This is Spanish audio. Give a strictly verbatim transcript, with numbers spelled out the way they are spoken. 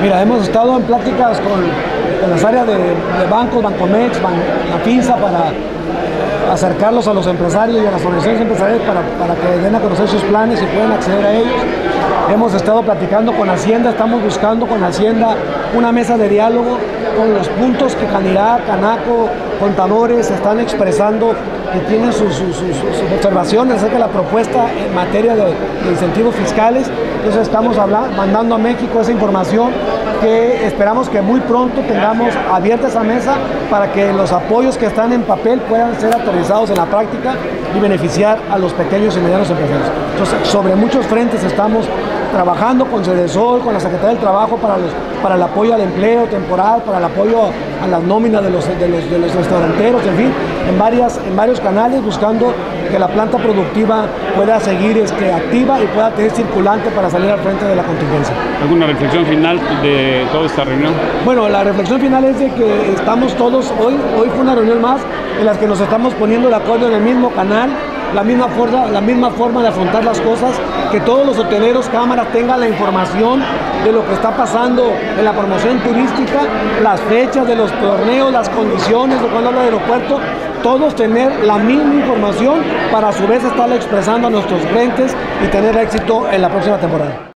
Mira, hemos estado en pláticas con, con las áreas de, de bancos, Bancomex, Ban, la Finsa, para acercarlos a los empresarios y a las organizaciones empresariales para, para que den a conocer sus planes y puedan acceder a ellos. Hemos estado platicando con Hacienda, estamos buscando con Hacienda una mesa de diálogo con los puntos que Canirac, Canaco, contadores están expresando, que tienen sus, sus, sus, sus observaciones acerca de la propuesta en materia de, de incentivos fiscales. Entonces estamos hablando, mandando a México esa información que esperamos que muy pronto tengamos abierta esa mesa para que los apoyos que están en papel puedan ser aterrizados en la práctica y beneficiar a los pequeños y medianos empresarios. Entonces, sobre muchos frentes estamos trabajando con Cedesol, con la Secretaría del Trabajo para, los, para el apoyo al empleo temporal, para el apoyo a las nóminas de los, de los, de los restauranteros, en fin, en, varias, en varios canales, buscando que la planta productiva pueda seguir este, activa y pueda tener circulante para salir al frente de la contingencia. ¿Alguna reflexión final de toda esta reunión? Bueno, la reflexión final es de que estamos todos, hoy, hoy fue una reunión más en la que nos estamos poniendo de acuerdo en el mismo canal, la misma forma, la misma forma de afrontar las cosas, que todos los hoteleros, cámaras tengan la información de lo que está pasando en la promoción turística, las fechas de los torneos, las condiciones de cuando habla del aeropuerto, todos tener la misma información para a su vez estarla expresando a nuestros clientes y tener éxito en la próxima temporada.